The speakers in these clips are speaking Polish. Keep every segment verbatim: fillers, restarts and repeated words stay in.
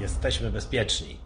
Jesteśmy bezpieczni.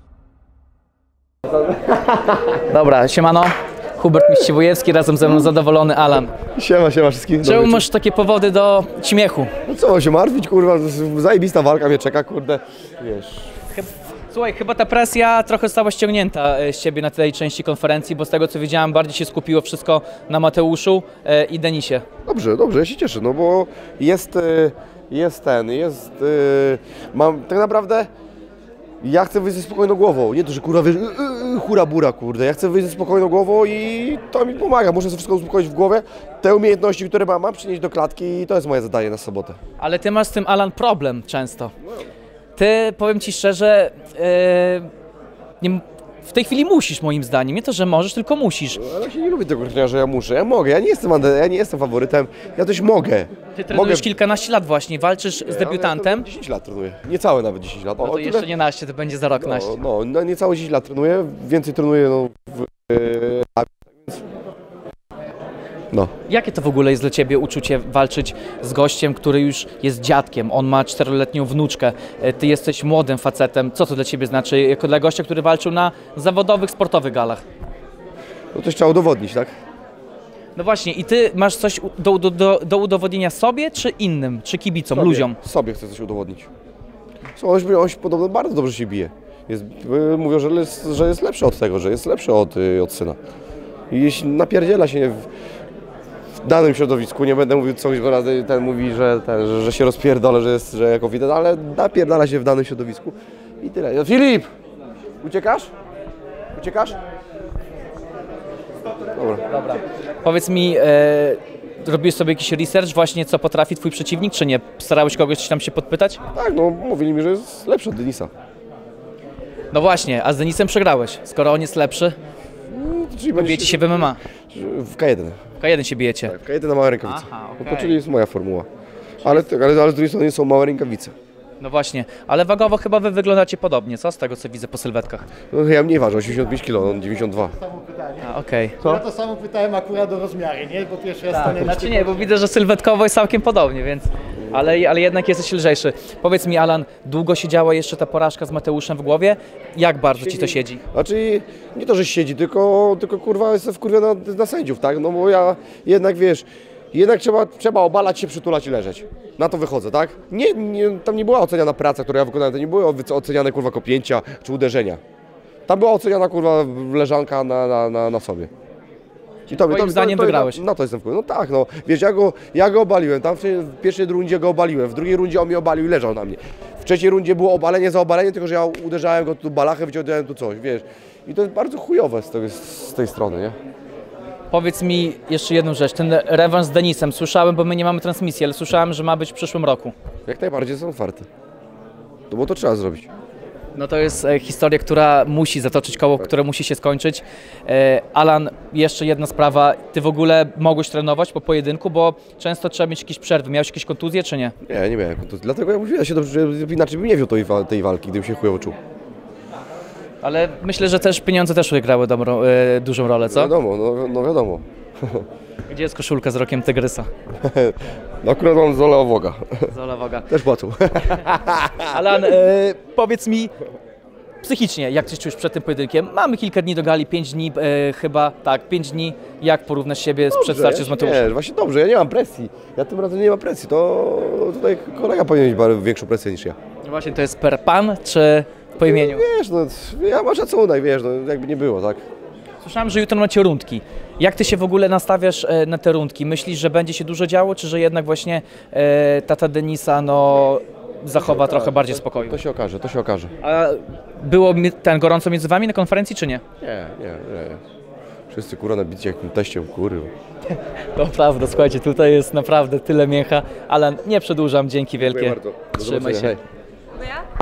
Dobra, siemano. Hubert Miściwojewski, razem ze mną zadowolony Alan. Siema, siema wszystkim. Czemu masz takie powody do śmiechu? No co mam się martwić, kurwa, zajebista walka mnie czeka, kurde, wiesz. Słuchaj, chyba ta presja trochę została ściągnięta z ciebie na tej części konferencji, bo z tego co widziałem bardziej się skupiło wszystko na Mateuszu i Denisie. Dobrze, dobrze, ja się cieszę, no bo jest, jest ten, jest, mam tak naprawdę, ja chcę wyjść ze spokojną głową, nie to, że kurwa, wiesz, hura bura, kurde, ja chcę wyjść ze spokojną głową i to mi pomaga, muszę sobie wszystko uspokoić w głowie, te umiejętności, które mam, mam przynieść do klatki i to jest moje zadanie na sobotę. Ale ty masz z tym, Alan, problem często. Ty, powiem ci szczerze, yy, nie, w tej chwili musisz, moim zdaniem, nie to, że możesz, tylko musisz. Ale ja się nie lubię tego określenia, że ja muszę, ja mogę, ja nie jestem, ja nie jestem faworytem, ja też mogę. Ty trenujesz mogę. kilkanaście lat właśnie, walczysz z debiutantem. Ja dziesięć lat trenuję, niecałe nawet dziesięć lat. O, No to jeszcze nie naście, to będzie za rok no, naście. no, no niecałe dziesięć lat trenuję, więcej trenuję no, w, yy, no. Jakie to w ogóle jest dla ciebie uczucie walczyć z gościem, który już jest dziadkiem, on ma czteroletnią wnuczkę, ty jesteś młodym facetem, co to dla ciebie znaczy, jako dla gościa, który walczył na zawodowych, sportowych galach? No coś trzeba udowodnić, tak? No właśnie, i ty masz coś do, do, do, do udowodnienia sobie, czy innym, czy kibicom, Sobie, ludziom? Sobie chcę coś udowodnić. On się, on się podobno bardzo dobrze się bije. Jest, mówią, że jest, że jest lepszy od tego, że jest lepszy od, od syna. I jeśli napierdziela się w, w danym środowisku, nie będę mówił coś, bo razy ten mówi, że, ten, że, że się rozpierdolę, że jest, że jako widać, ale napierdala się w danym środowisku i tyle. No, Filip! Uciekasz? Uciekasz? Dobra. Dobra. Powiedz mi, e, robiłeś sobie jakiś research właśnie, co potrafi twój przeciwnik, czy nie? Starałeś kogoś coś tam się podpytać? Tak, no mówili mi, że jest lepszy od Denisa. No właśnie, a z Denisem przegrałeś. Skoro on jest lepszy, Czyli bijecie się w M M A. W K jeden. W K jeden się bijecie. Tak, w K jeden na małe rękawice. Aha, No okej. to czyli jest moja formuła. Ale, ale, ale z drugiej strony są małe rękawice. No właśnie, ale wagowo chyba wy wyglądacie podobnie, co? Z tego co widzę po sylwetkach. No ja mniej ważę, osiemdziesiąt pięć kilo, on dziewięćdziesiąt dwa. Samo pytanie. A, okej. Ja to samo pytałem akurat o rozmiary, nie? Bo pierwszy raz stanęliście Znaczy nie, bo widzę, że sylwetkowo jest całkiem podobnie, więc... Ale, ale jednak jesteś lżejszy. Powiedz mi, Alan, długo siedziała jeszcze ta porażka z Mateuszem w głowie? Jak bardzo ci to siedzi? Znaczy, nie to, że siedzi, tylko, tylko kurwa jestem wkurwiony na, na sędziów, tak? No bo ja jednak, wiesz, jednak trzeba, trzeba obalać się, przytulać i leżeć. Na to wychodzę, tak? Nie, nie, tam nie była oceniana praca, którą ja wykonałem, to nie były oceniane kurwa kopnięcia czy uderzenia. Tam była oceniana kurwa leżanka na, na, na, na sobie. I to, Twoim to, zdaniem to, to, wygrałeś? Na, na to jestem wkurwiony. No tak, no. Wiesz, ja go, ja go obaliłem, tam w, w pierwszej rundzie go obaliłem, w drugiej rundzie on mnie obalił i leżał na mnie. W trzeciej rundzie było obalenie za obalenie, tylko że ja uderzałem go tu balachę, wyciągnąłem tu coś, wiesz. I to jest bardzo chujowe z, tego, z tej strony, nie? Powiedz mi jeszcze jedną rzecz, ten rewanż z Denisem, słyszałem, bo my nie mamy transmisji, ale słyszałem, że ma być w przyszłym roku. Jak najbardziej są otwarte. No bo to trzeba zrobić. No to jest e, historia, która musi zatoczyć koło, które musi się skończyć. E, Alan, jeszcze jedna sprawa, ty w ogóle mogłeś trenować po pojedynku, bo często trzeba mieć jakieś przerwy. Miałeś jakieś kontuzje, czy nie? Nie, nie miałem kontuzji. Dlatego ja mówiłem, ja się dobrze, że inaczej bym nie wziął tej, wa- tej walki, gdybym się chujowo czuł. Ale myślę, że też pieniądze też grały dobrą, e, dużą rolę, co? Wiadomo, no, no wiadomo. Gdzie jest koszulka z rokiem tygrysa? No akurat mam Zola Owoga. Zola Woga. Też płacą. Alan, e, powiedz mi psychicznie, jak się czujesz przed tym pojedynkiem? Mamy kilka dni do gali, pięć dni e, chyba, tak, pięć dni. Jak porównasz siebie z przedstarciem z Mateuszem? Nie, właśnie dobrze, ja nie mam presji. Ja tym razem nie mam presji, to tutaj kolega powinien mieć bardzo większą presję niż ja. No właśnie, to jest per pan, czy po imieniu? Wiesz, no ja mam szacunek, wiesz, no jakby nie było, tak? Słyszałem, że jutro macie rundki. Jak ty się w ogóle nastawiasz e, na te rundki? Myślisz, że będzie się dużo działo, czy że jednak właśnie e, tata Denisa no, zachowa trochę bardziej spokoju? To się okaże, to się okaże. A było mi- ten gorąco między wami na konferencji, czy nie? Nie, nie, nie. Wszyscy kurwa nabici jakim teściem, kurwa. To prawda, słuchajcie, tutaj jest naprawdę tyle mięcha, ale nie przedłużam, dzięki wielkie. Dziękuję bardzo. Do Trzymaj zobaczenia, się. hej. Bo ja?